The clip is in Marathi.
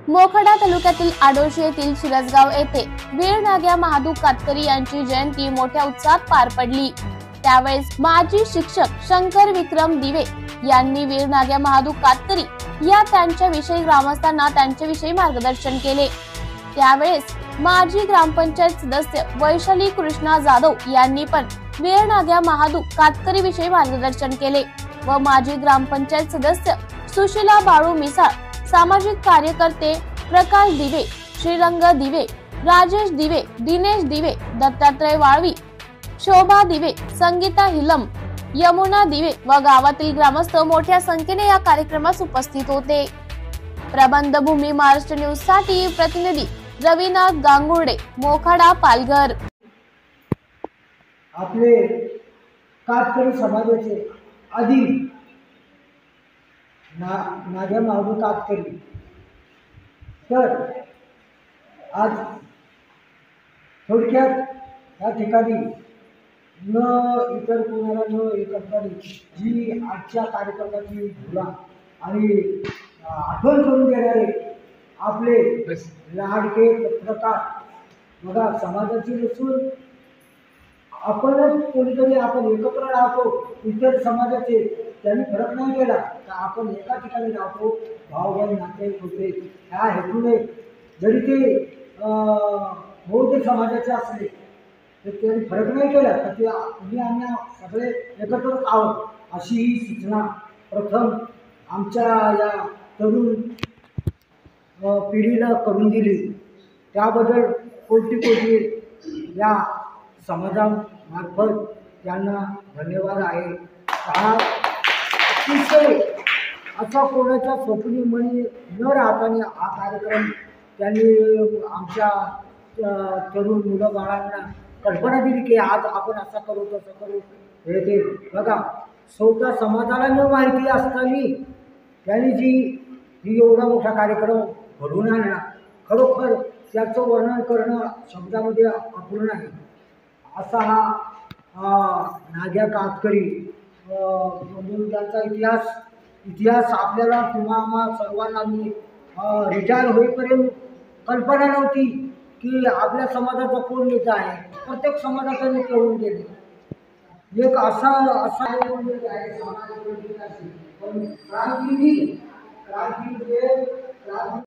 मोखाडा तालुक्यातील आडोशी येथील शिरसगाव येथे वीर नाग्या महादू कातकरी यांची जयंती मोठ्या उत्साहात पार पडली। त्यावेळेस माजी शिक्षक शंकर विक्रम दिवे यांनी वीर नाग्या महादू कातकरी या त्यांच्याविषयी ग्रामस्थांना त्यांच्याविषयी मार्गदर्शन केले। त्यावेळेस माजी ग्रामपंचायत सदस्य वैशाली कृष्णा जाधव यांनी पण वीर नाग्या महादू कातकरी विषयी मार्गदर्शन केले व माजी ग्रामपंचायत सदस्य सुशीला बाळू मिसाळ, सामाजिक कार्यकर्ते प्रकाश दिवे, श्रीरंग दिवे, राजेश दिवे, दिनेश दिवे, दत्तात्रय वाळवी, शोभा दिवे, संगीता हिलम, यमुना दिवे व गावातील ग्रामस्थ मोठ्या संख्येने या कार्यक्रमास उपस्थित होते। प्रबंध भूमी महाराष्ट्र न्यूज साठी प्रतिनिधी रविनाथ गांगुर्डे, मोखाडा, पालघर। आपले कातकरी समाजाचे आधी नाग्या महादू कातकरी तर आज थोडक्यात या ठिकाणी न इतर कोणाला न एकत्रित जी आजच्या कार्यक्रमाची धुरा आणि आठवण करून देणारे आपले लाडके पत्रकार बघा समाजाची नसून आपणच कोणीतरी आपण एकत्र राहतो इतर समाजाचे त्यांनी फरक नाही केला तर आपण एका ठिकाणी राहतो भावभाव नाते होते ह्या हेतूने जरी ते बौद्ध समाजाचे असले तर त्यांनी फरक नाही केला तर ते तुम्ही आम्ही सगळे एकत्रच आहोत अशी ही सूचना प्रथम आमच्या या तरुण पिढीला करून दिली। त्याबद्दल कोटी कोटी या समाजामार्फत त्यांना धन्यवाद आहे। हा अतिशय असा कोणाच्या स्वप्नी मनी न राहताना हा कार्यक्रम त्यांनी आमच्या तरुण मुलं बाळांना कल्पना दिली की आज आपण असा करू तसं करू हे ते बघा स्वतः समाजाला न माहिती असताना त्यांनी ही एवढा मोठा कार्यक्रम घडवून आणला खरोखर त्याचं वर्णन करणं शब्दामध्ये अपूर्ण आहे। असा हा नाग्या कातकरी म्हणून त्यांचा इतिहास आपल्याला किंवा आम्हा सर्वांना मी रिटायर होईपर्यंत कल्पना नव्हती की आपल्या समाजाचा कोण नेता आहे। प्रत्येक समाजाचा नेते होऊन गेले एक असा क्रांती